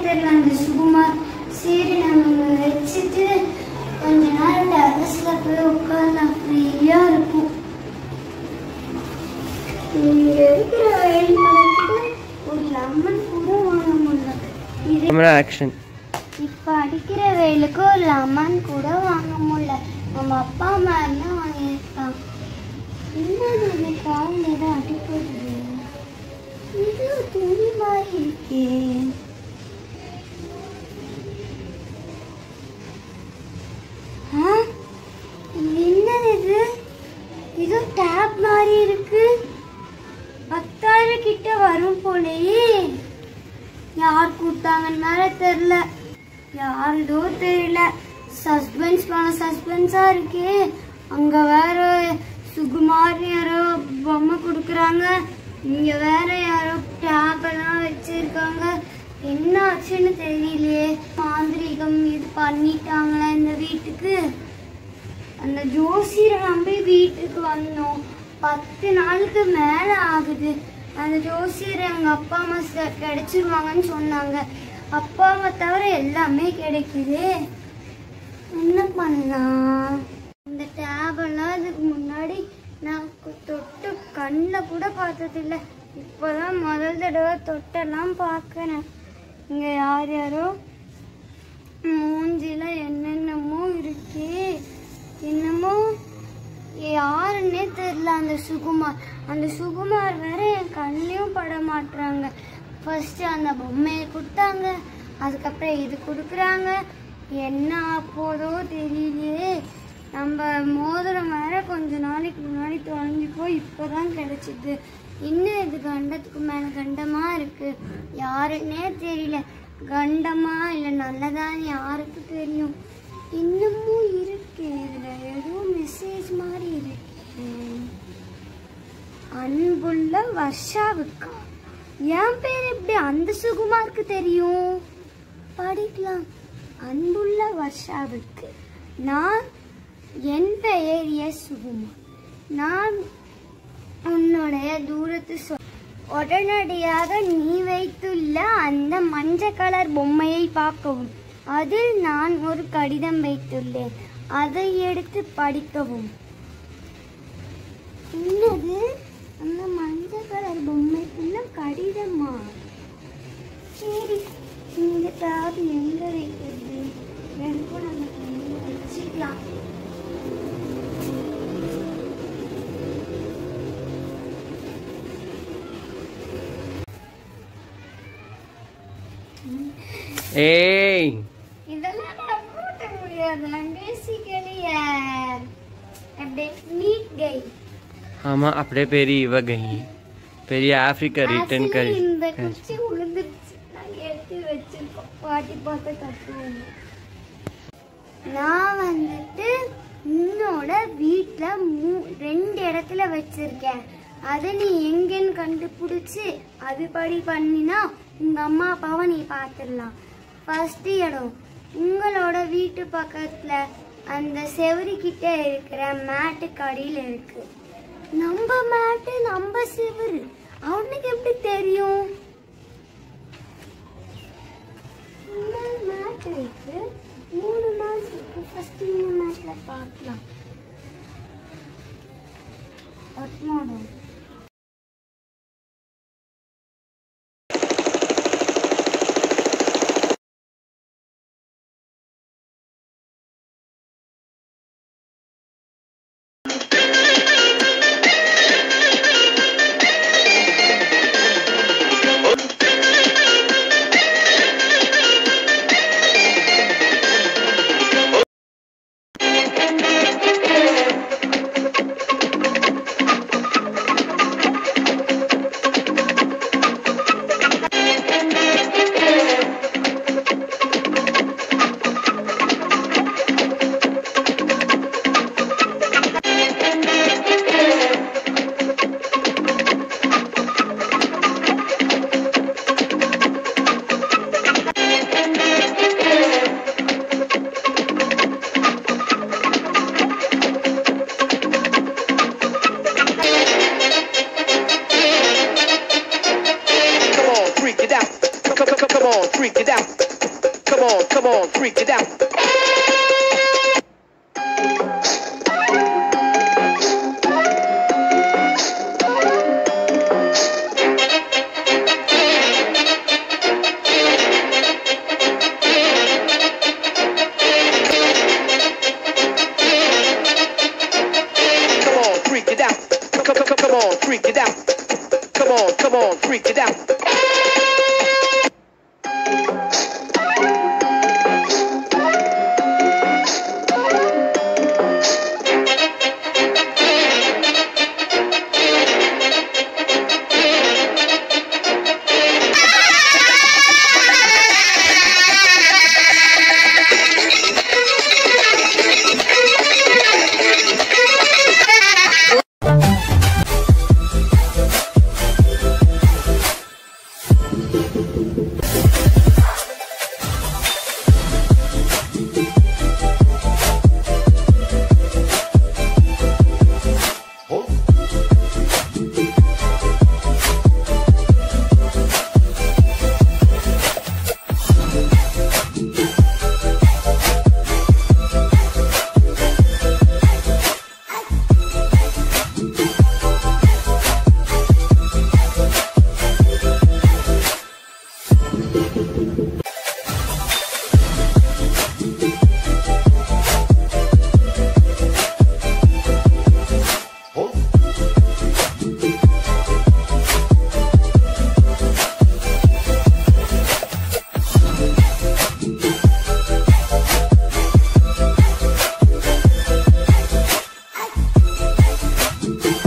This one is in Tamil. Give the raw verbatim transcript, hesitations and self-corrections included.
தெரியல அந்த சுகுமார். சரி நம்ம வச்சுட்டு கொஞ்ச நேரம் டெரஸ்ல போய் உட்கார்ந்து ஃப்ரீயா இருக்கும். இங்க இருக்கிற வெயில் மரத்துக்கு ஒரு லெமன் கூட வாங்க முடியல. ஆக்ஷன். இப்ப அடிக்கிற வெயிலுக்கு ஒரு லெமன் கூட வாங்க முடியல. நம்ம அப்பா அம்மா என்ன வாங்கியிருக்காங்க. என்ன கால் ஏதோ அடிக்கிறது. இது துணி மாதிரி இருக்கே. என்னது இது? இது டேப் மாதிரி இருக்கு. பத்தாயிரம் கிட்ட வரும் போலயே. யார் கூட்டாங்கன்னு தெரியல. யாருதோ தெரியல. சஸ்பென்ஸ் பண்ண சஸ்பென்ஸா இருக்கே. அங்க வேற சுகுமார் யாரோ பொம்மை கொடுக்குறாங்க. இங்க வேற யாரோ டேப் எல்லாம் வச்சிருக்காங்க. என்ன ஆச்சுன்னு தெரியலையே. மாந்திரிகம் இது பண்ணிட்டாங்களா இந்த வீட்டுக்கு. அந்த ஜோசியரை நம்பி வீட்டுக்கு வந்தோம். பத்து நாளுக்கு மேல ஆகுது. அந்த ஜோசியரை எங்க அப்பா அம்மா கிடைச்சிருவாங்கன்னு சொன்னாங்க. அப்பா அம்மா தவிர எல்லாமே கிடைக்குது. என்ன பண்ணலாம்? இந்த டேப் எல்லாம் இதுக்கு முன்னாடி நான் தொட்டு கண்ணில் கூட பார்த்ததில்ல. இப்போதான் முதல் தடவை தொட்டெல்லாம் பார்க்கறேன். இங்க யார் யாரோ மூஞ்சில என்னென்னமோ இருக்கே. என்னமோ யாருன்னே தெரியல. அந்த சுகுமார் அந்த சுகுமார் வேற என் கண்ணிலையும் பட மாட்டுறாங்க. ஃபர்ஸ்ட் அந்த பொம்மையை கொடுத்தாங்க. அதுக்கப்புறம் இது கொடுக்குறாங்க. என்ன போதோ தெரியலையே. நம்ம மோதிரம் வேற கொஞ்ச நாளைக்கு முன்னாடி தொலைஞ்சு போய் இப்போதான் கிடைச்சிது. இன்னும் இது கண்டத்துக்கு மேல கண்டமா இருக்கு. யாருன்னே தெரியல. கண்டமா இல்லை நல்லதான் யாருக்கு தெரியும். இன்னமும் இருக்கு. இதுல ஏதோ மெசேஜ் மாதிரி இருக்கு. அன்புள்ள வர்ஷாவுக்கா? என் பேர் எப்படி அந்த சுகுமாருக்கு தெரியும்? படிக்கலாம். அன்புள்ள வர்ஷாவுக்கு நான் என் பெயர் எஸ் சுகுமார். நான் உன்னுடைய தூரத்து சொல். உடனடியாக நீ வைத்துள்ள அந்த மஞ்சள் கலர் பொம்மையை பார்க்கவும். அதில் நான் ஒரு கடிதம் வைத்துள்ளேன். அதை எடுத்து படிக்கவும். என்னது? அந்த மஞ்சள் கலர் பொம்மைக்குள்ள கடிதமா? சரி, இந்த தாது எங்க வைக்கிறது? எனக்கும் நம்ம வச்சுக்கலாம். ஏய், இதெல்லாம் நான் போட முடியாது. I'm basically a neat guy. ஆமா, அப்படியே பெரிய இவ கை பெரிய ஆப்பிரிக்கா ரிட்டர்ன் கை. இந்த குச்சி உளுந்துருச்சு. நான் எடுத்து வச்சிருக்கோம். பாட்டி பார்த்து கட்டுவேன். நான் வந்துட்டு உன்னோட வீட்டுல ரெண்டு இடத்துல வச்சிருக்கேன். அதை நீ எங்கன்னு கண்டுபிடிச்சு அதுபடி பண்ணினா உங்க அம்மா அப்பாவை நீ பாத்துடலாம். ஃபர்ஸ்ட் இடம் உங்களோட வீட்டு பக்கத்துல அந்த செவரி கிட்ட இருக்கிற மேட்டுக்கு அடியில இருக்கு. நம்ம மேட்டு நம்ம செவரு அவனுக்கு எப்படி தெரியும்? மேட் இருக்கு. மூணு மேட் இருக்கு. ஃபர்ஸ்ட் மூணு மேட்ல பார்க்கலாம். பத்மாடம் come on, come on, freak it out. Freak it out. Come on, come on, freak it out. Thank you.